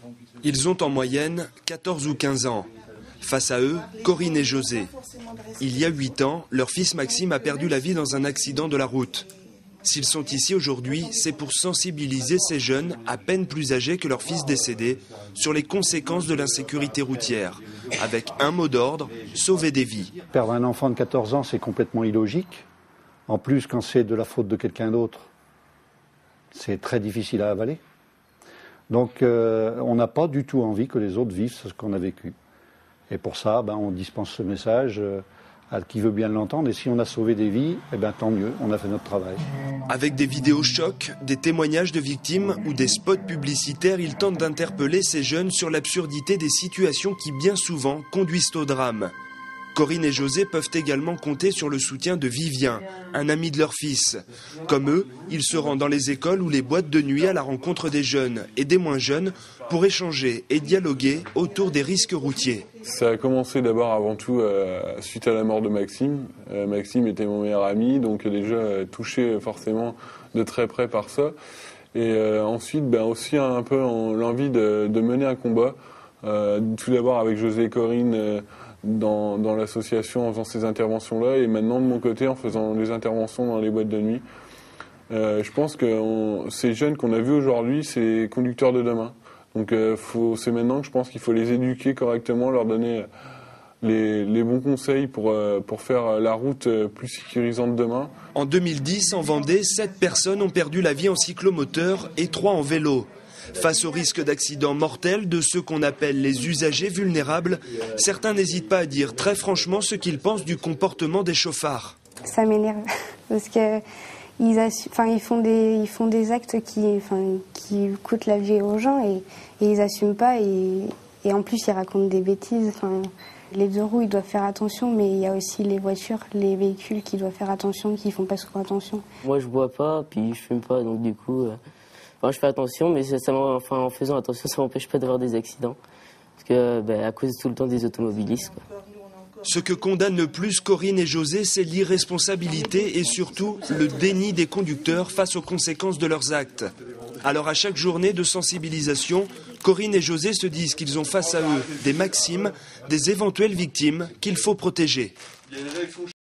Ils ont en moyenne 14 ou 15 ans. Face à eux, Corinne et José. Il y a 8 ans, leur fils Maxime a perdu la vie dans un accident de la route. S'ils sont ici aujourd'hui, c'est pour sensibiliser ces jeunes, à peine plus âgés que leur fils décédé, sur les conséquences de l'insécurité routière. Avec un mot d'ordre, sauver des vies. Perdre un enfant de 14 ans, c'est complètement illogique. En plus, quand c'est de la faute de quelqu'un d'autre, c'est très difficile à avaler. Donc, on n'a pas du tout envie que les autres vivent ce qu'on a vécu. Et pour ça, on dispense ce message à qui veut bien l'entendre. Et si on a sauvé des vies, tant mieux, on a fait notre travail. Avec des vidéos chocs, des témoignages de victimes ou des spots publicitaires, ils tentent d'interpeller ces jeunes sur l'absurdité des situations qui bien souvent conduisent au drame. Corinne et José peuvent également compter sur le soutien de Vivien, un ami de leur fils. Comme eux, ils se rendent dans les écoles ou les boîtes de nuit à la rencontre des jeunes et des moins jeunes pour échanger et dialoguer autour des risques routiers. Ça a commencé d'abord avant tout suite à la mort de Maxime. Maxime était mon meilleur ami, donc déjà touché forcément de très près par ça. Et ensuite aussi un peu l'envie de mener un combat. Tout d'abord avec José et Corinne dans l'association en faisant ces interventions-là, et maintenant de mon côté en faisant des interventions dans les boîtes de nuit. Je pense que ces jeunes qu'on a vus aujourd'hui, c'est les conducteurs de demain. Donc c'est maintenant que je pense qu'il faut les éduquer correctement, leur donner les bons conseils pour faire la route plus sécurisante demain. En 2010, en Vendée, 7 personnes ont perdu la vie en cyclomoteur et 3 en vélo. Face au risque d'accidents mortels de ceux qu'on appelle les usagers vulnérables, certains n'hésitent pas à dire très franchement ce qu'ils pensent du comportement des chauffards. Ça m'énerve parce que ils font des actes qui coûtent la vie aux gens et ils n'assument pas et en plus ils racontent des bêtises. Les deux roues ils doivent faire attention, mais il y a aussi les voitures, les véhicules qui doivent faire attention, qui font pas souvent attention. Moi je bois pas, puis je fume pas, donc du coup je fais attention, mais en faisant attention ça m'empêche pas d'avoir des accidents, parce que à cause tout le temps des automobilistes, quoi. Ce que condamnent le plus Corinne et José, c'est l'irresponsabilité et surtout le déni des conducteurs face aux conséquences de leurs actes. Alors à chaque journée de sensibilisation, Corinne et José se disent qu'ils ont face à eux des maximes, des éventuelles victimes qu'il faut protéger.